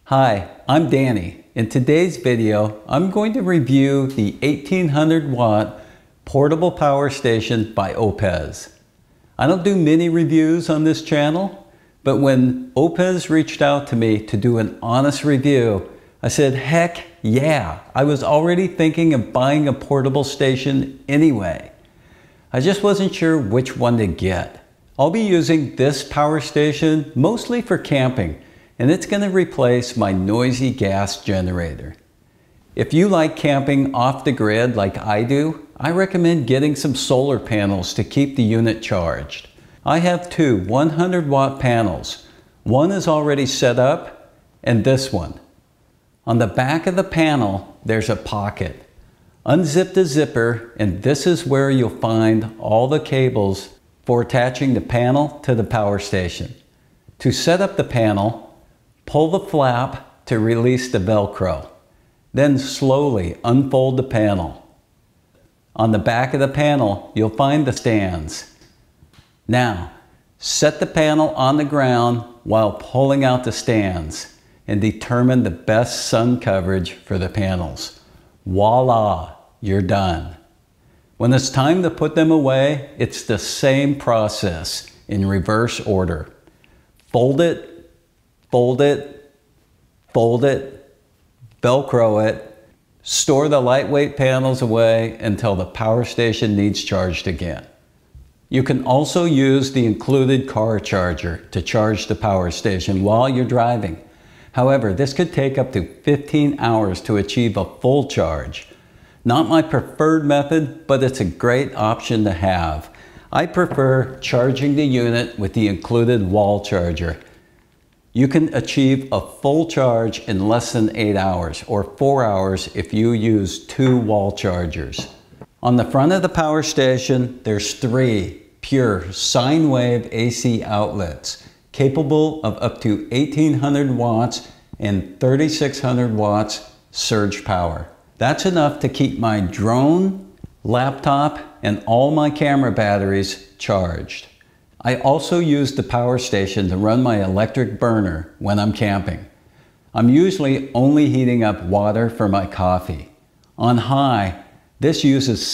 Hi, I'm Danny. In today's video, I'm going to review the 1800 watt portable power station by Oupes. I don't do many reviews on this channel, but when Oupes reached out to me to do an honest review, I said, heck yeah, I was already thinking of buying a portable station anyway. I just wasn't sure which one to get. I'll be using this power station mostly for camping, and it's going to replace my noisy gas generator. If you like camping off the grid like I do, I recommend getting some solar panels to keep the unit charged. I have two 100 watt panels. One is already set up, and this one. On the back of the panel, there's a pocket. Unzip the zipper, and this is where you'll find all the cables for attaching the panel to the power station. To set up the panel, pull the flap to release the Velcro. Then slowly unfold the panel. On the back of the panel, you'll find the stands. Now, set the panel on the ground while pulling out the stands and determine the best sun coverage for the panels. Voila, you're done. When it's time to put them away, it's the same process in reverse order. Fold it, fold it, fold it, Velcro it, store the lightweight panels away until the power station needs charged again. You can also use the included car charger to charge the power station while you're driving. However, this could take up to 15 hours to achieve a full charge. Not my preferred method, but it's a great option to have. I prefer charging the unit with the included wall charger. You can achieve a full charge in less than 8 hours, or 4 hours if you use two wall chargers. On the front of the power station, there's 3 pure sine wave AC outlets, capable of up to 1800 watts and 3600 watts surge power. That's enough to keep my drone, laptop, and all my camera batteries charged. I also use the power station to run my electric burner when I'm camping. I'm usually only heating up water for my coffee. On high, this uses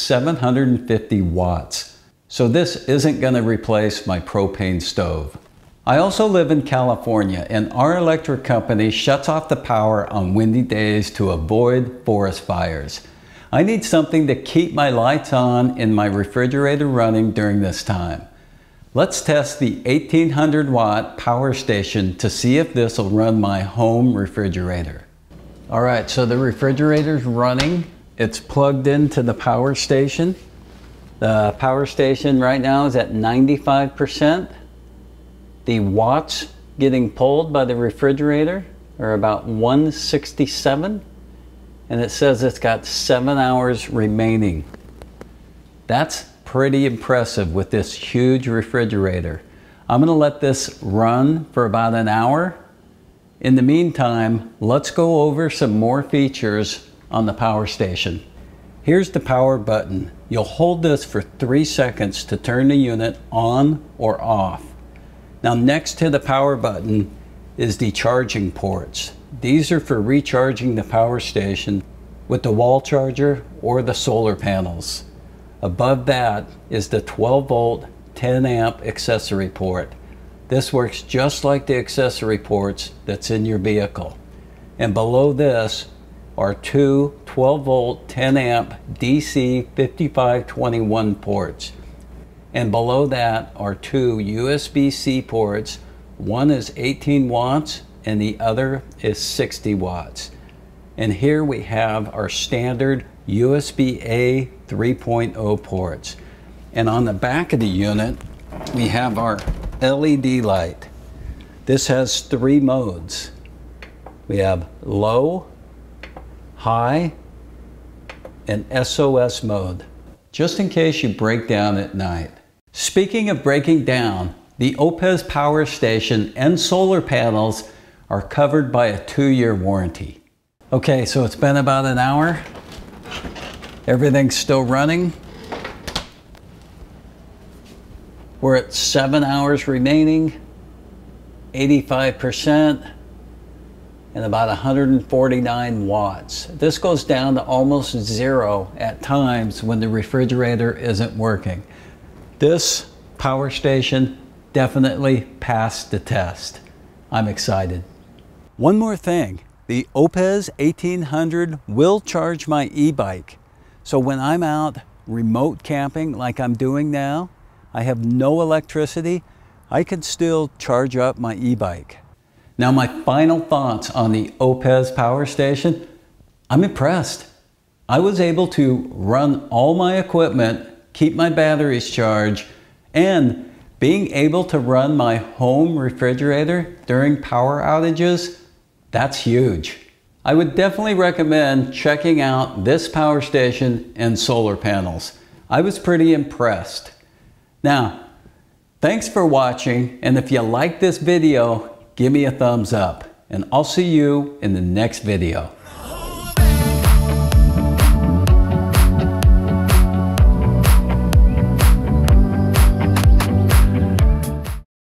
750 watts, so this isn't going to replace my propane stove. I also live in California, and our electric company shuts off the power on windy days to avoid forest fires. I need something to keep my lights on and my refrigerator running during this time. Let's test the 1800 watt power station to see if this will run my home refrigerator. All right, so the refrigerator's running. It's plugged into the power station. The power station right now is at 95%. The watts getting pulled by the refrigerator are about 167, and it says it's got 7 hours remaining. That's pretty impressive with this huge refrigerator. I'm going to let this run for about an hour. In the meantime, let's go over some more features on the power station. Here's the power button. You'll hold this for 3 seconds to turn the unit on or off. Now, next to the power button is the charging ports. These are for recharging the power station with the wall charger or the solar panels. Above that is the 12 volt, 10 amp accessory port. This works just like the accessory ports that's in your vehicle. And below this are two 12 volt, 10 amp DC 5521 ports. And below that are two USB-C ports. One is 18 watts and the other is 60 watts. And here we have our standard USB-A 3.0 ports. And on the back of the unit, we have our LED light. This has 3 modes. We have low, high, and SOS mode, just in case you break down at night. Speaking of breaking down, the Oupes power station and solar panels are covered by a 2-year warranty. Okay, so it's been about an hour. Everything's still running. We're at 7 hours remaining, 85%, and about 149 watts. This goes down to almost zero at times when the refrigerator isn't working. This power station definitely passed the test. I'm excited. One more thing, the Oupes 1800 will charge my e-bike. So when I'm out remote camping like I'm doing now, I have no electricity, I can still charge up my e-bike. Now my final thoughts on the Oupes power station, I'm impressed. I was able to run all my equipment, keep my batteries charged, and being able to run my home refrigerator during power outages, that's huge. I would definitely recommend checking out this power station and solar panels. I was pretty impressed. Now, thanks for watching, and if you like this video, give me a thumbs up, and I'll see you in the next video.